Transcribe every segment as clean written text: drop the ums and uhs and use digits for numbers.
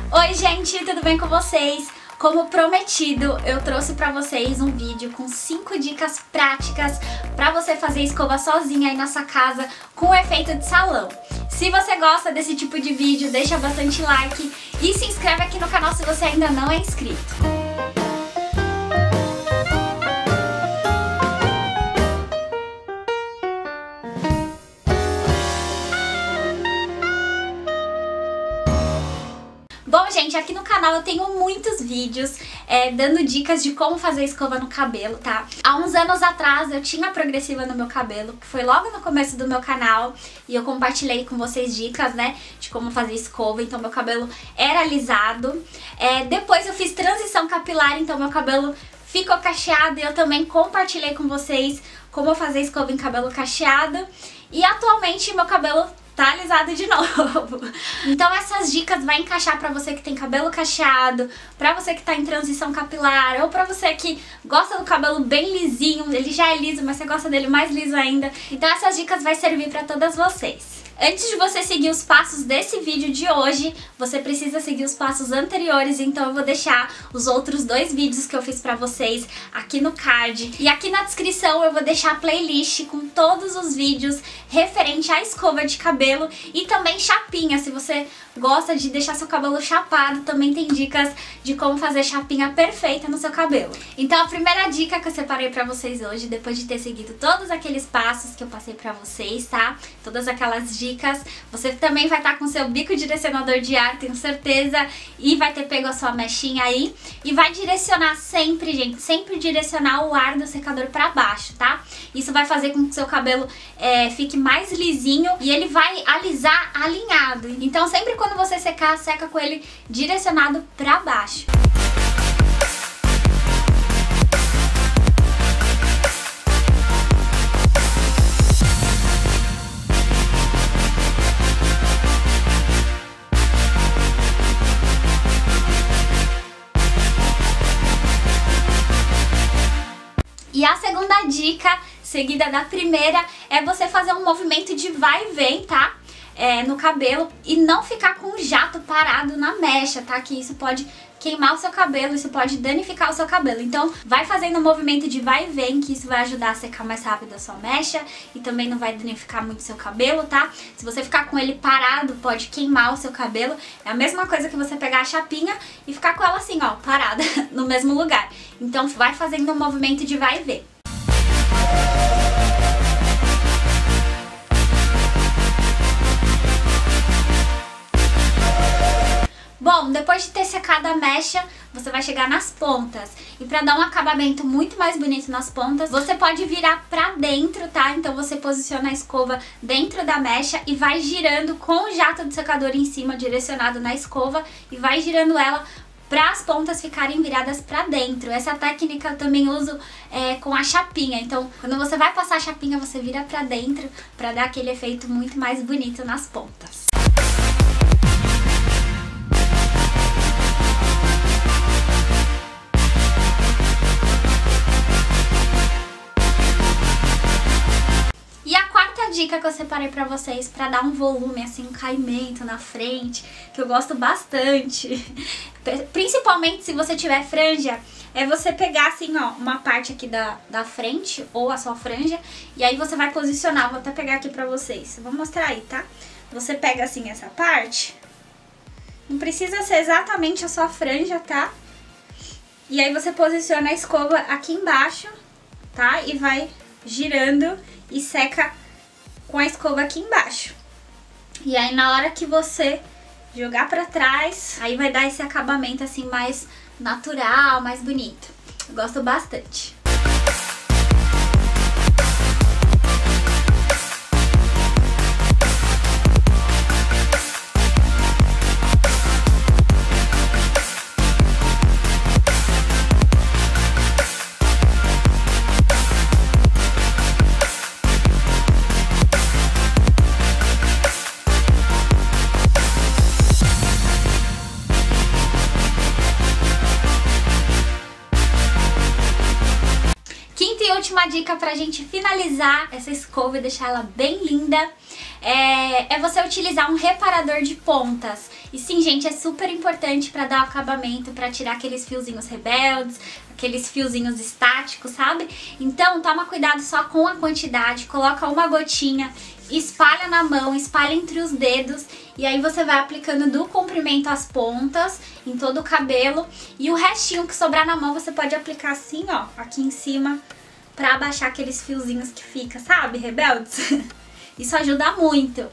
Oi gente, tudo bem com vocês? Como prometido, eu trouxe pra vocês um vídeo com 5 dicas práticas pra você fazer escova sozinha aí na sua casa com efeito de salão. Se você gosta desse tipo de vídeo, deixa bastante like e se inscreve aqui no canal se você ainda não é inscrito. Bom, gente, aqui no canal eu tenho muitos vídeos dando dicas de como fazer escova no cabelo, tá? Há uns anos atrás eu tinha progressiva no meu cabelo, que foi logo no começo do meu canal, e eu compartilhei com vocês dicas, né, de como fazer escova, então meu cabelo era alisado. Depois eu fiz transição capilar, então meu cabelo ficou cacheado, e eu também compartilhei com vocês como fazer escova em cabelo cacheado, e atualmente meu cabelo tá alisado de novo. Então essas dicas vai encaixar pra você que tem cabelo cacheado, pra você que tá em transição capilar, ou pra você que gosta do cabelo bem lisinho, ele já é liso, mas você gosta dele mais liso ainda. Então essas dicas vai servir pra todas vocês. Antes de você seguir os passos desse vídeo de hoje, você precisa seguir os passos anteriores, então eu vou deixar os outros 2 vídeos que eu fiz pra vocês aqui no card. E aqui na descrição eu vou deixar a playlist com todos os vídeos referente à escova de cabelo e também chapinha. Se você gosta de deixar seu cabelo chapado, também tem dicas de como fazer chapinha perfeita no seu cabelo. Então a primeira dica que eu separei pra vocês hoje, depois de ter seguido todos aqueles passos que eu passei pra vocês, tá? Todas aquelas dicas, você também vai estar com seu bico direcionador de ar, tenho certeza, e vai ter pego a sua mechinha aí, e vai direcionar sempre, gente, sempre direcionar o ar do secador pra baixo, tá? Isso vai fazer com que o seu cabelo fique mais lisinho e ele vai alisar alinhado. Então sempre quando você secar, seca com ele direcionado pra baixo. E a segunda dica, seguida da primeira, é você fazer um movimento de vai e vem, tá? No cabelo e não ficar com o jato parado na mecha, tá? Que isso pode queimar o seu cabelo, isso pode danificar o seu cabelo. Então vai fazendo um movimento de vai e vem, que isso vai ajudar a secar mais rápido a sua mecha e também não vai danificar muito o seu cabelo, tá? Se você ficar com ele parado, pode queimar o seu cabelo. É a mesma coisa que você pegar a chapinha e ficar com ela assim, ó, parada no mesmo lugar. Então vai fazendo um movimento de vai e vem. Bom, depois de ter secado a mecha, você vai chegar nas pontas. E pra dar um acabamento muito mais bonito nas pontas, você pode virar pra dentro, tá? Então você posiciona a escova dentro da mecha e vai girando com o jato do secador em cima, direcionado na escova, e vai girando ela para as pontas ficarem viradas pra dentro. Essa técnica eu também uso com a chapinha. Então, quando você vai passar a chapinha, você vira pra dentro pra dar aquele efeito muito mais bonito nas pontas. Dica que eu separei pra vocês pra dar um volume, assim, um caimento na frente, que eu gosto bastante, principalmente se você tiver franja, é você pegar assim, ó, uma parte aqui da frente, ou a sua franja, e aí você vai posicionar, vou até pegar aqui pra vocês, vou mostrar aí, tá? Você pega assim essa parte, não precisa ser exatamente a sua franja, tá? E aí você posiciona a escova aqui embaixo, tá? E vai girando e seca com a escova aqui embaixo. E aí na hora que você jogar pra trás, aí vai dar esse acabamento assim mais natural, mais bonito. Eu gosto bastante. Última dica pra gente finalizar essa escova e deixar ela bem linda é você utilizar um reparador de pontas. E sim, gente, é super importante pra dar o acabamento, pra tirar aqueles fiozinhos rebeldes, aqueles fiozinhos estáticos, sabe? Então toma cuidado só com a quantidade, coloca uma gotinha, espalha na mão, espalha entre os dedos e aí você vai aplicando do comprimento às pontas, em todo o cabelo, e o restinho que sobrar na mão você pode aplicar assim, ó, aqui em cima, pra abaixar aqueles fiozinhos que fica, sabe, rebeldes? Isso ajuda muito.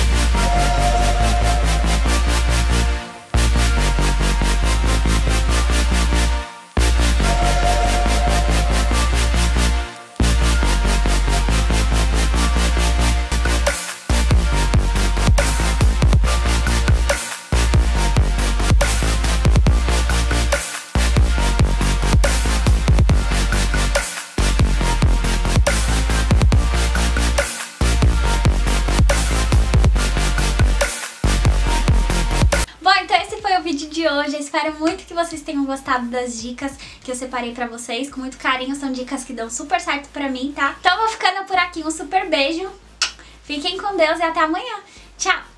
De hoje, eu espero muito que vocês tenham gostado das dicas que eu separei pra vocês, com muito carinho, são dicas que dão super certo pra mim, tá? Então eu vou ficando por aqui, um super beijo, fiquem com Deus e até amanhã, tchau!